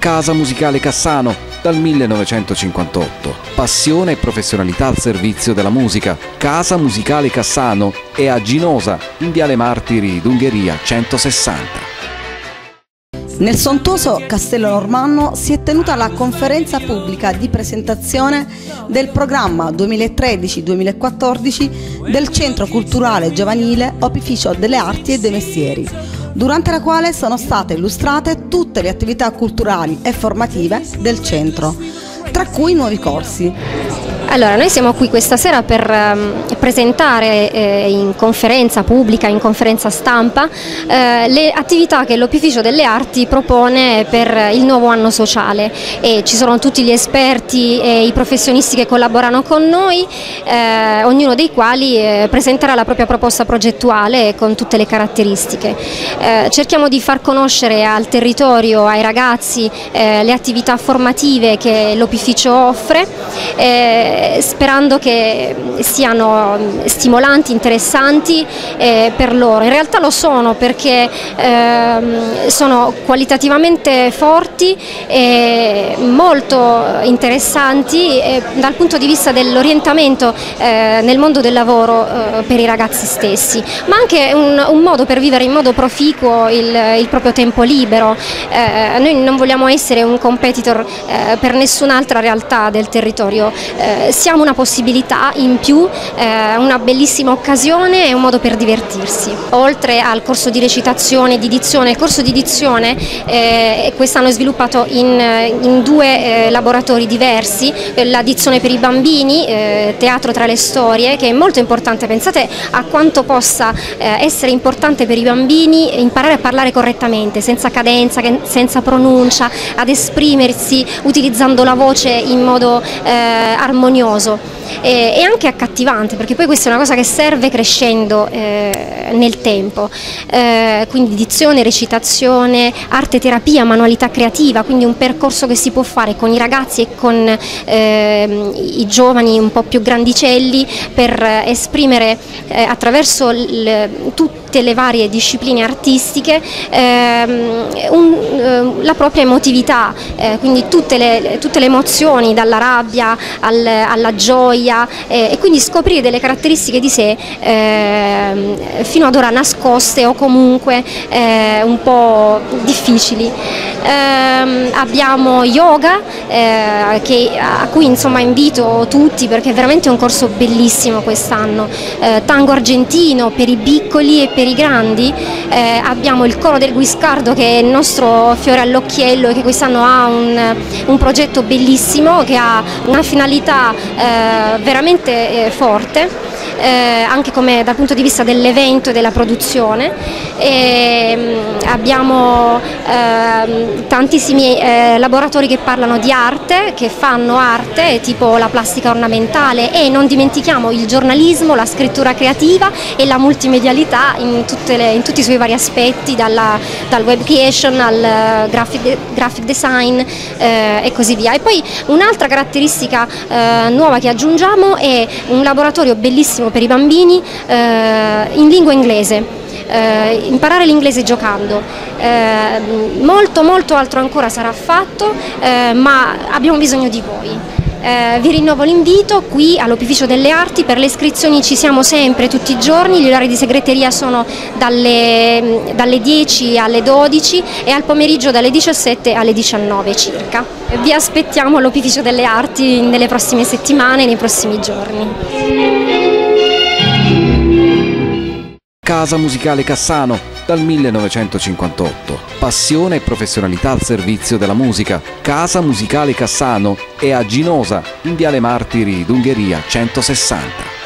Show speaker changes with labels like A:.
A: Casa Musicale Cassano, dal 1958. Passione e professionalità al servizio della musica. Casa Musicale Cassano è a Ginosa, in Viale Martiri d'Ungheria 160.
B: Nel sontuoso Castello Normanno si è tenuta la conferenza pubblica di presentazione del programma 2013-2014 del Centro Culturale Giovanile Opificio delle Arti e dei Mestieri, durante la quale sono state illustrate tutte le attività culturali e formative del centro, tra cui nuovi corsi.
C: Allora, noi siamo qui questa sera per presentare in conferenza pubblica, in conferenza stampa, le attività che l'Opificio delle Arti propone per il nuovo anno sociale, e ci sono tutti gli esperti e i professionisti che collaborano con noi, ognuno dei quali presenterà la propria proposta progettuale con tutte le caratteristiche. Cerchiamo di far conoscere al territorio, ai ragazzi, le attività formative che l'Opificio offre, sperando che siano stimolanti, interessanti per loro. In realtà lo sono, perché sono qualitativamente forti e molto interessanti dal punto di vista dell'orientamento nel mondo del lavoro per i ragazzi stessi, ma anche un modo per vivere in modo proficuo il proprio tempo libero. Noi non vogliamo essere un competitor per nessun'altra realtà del territorio. Siamo una possibilità in più, una bellissima occasione e un modo per divertirsi. Oltre al corso di recitazione, di dizione, il corso di dizione quest'anno è sviluppato in due laboratori diversi: la dizione per i bambini, teatro tra le storie, che è molto importante. Pensate a quanto possa essere importante per i bambini imparare a parlare correttamente, senza cadenza, senza pronuncia, ad esprimersi utilizzando la voce in modo armonioso e anche accattivante, perché poi questa è una cosa che serve crescendo nel tempo. Quindi dizione, recitazione, arte terapia, manualità creativa, quindi un percorso che si può fare con i ragazzi e con i giovani un po' più grandicelli per esprimere attraverso tutte le varie discipline artistiche la propria emotività, quindi tutte le emozioni, dalla rabbia alla gioia, e quindi scoprire delle caratteristiche di sé fino ad ora nascoste o comunque un po' difficili. Abbiamo yoga, a cui insomma invito tutti, perché è veramente un corso bellissimo quest'anno. Tango argentino per i piccoli e per i grandi. Abbiamo il coro del Guiscardo, che è il nostro fiore all'occhiello e che quest'anno ha un progetto bellissimo, che ha una finalità veramente forte, anche dal punto di vista dell'evento e della produzione. Abbiamo tantissimi laboratori che parlano di arte, che fanno arte, tipo la plastica ornamentale, e non dimentichiamo il giornalismo, la scrittura creativa e la multimedialità in tutti i suoi vari aspetti, dal web creation al graphic design e così via. E poi un'altra caratteristica nuova che aggiungiamo è un laboratorio bellissimo per i bambini in lingua inglese. Imparare l'inglese giocando. Molto altro ancora sarà fatto, ma abbiamo bisogno di voi. Vi rinnovo l'invito qui all'Opificio delle Arti. Per le iscrizioni ci siamo sempre, tutti i giorni. Gli orari di segreteria sono dalle 10 alle 12 e al pomeriggio dalle 17 alle 19 circa. Vi aspettiamo all'Opificio delle Arti nelle prossime settimane, nei prossimi giorni.
A: Casa Musicale Cassano, dal 1958. Passione e professionalità al servizio della musica. Casa Musicale Cassano è a Ginosa, in Viale Martiri d'Ungheria 160.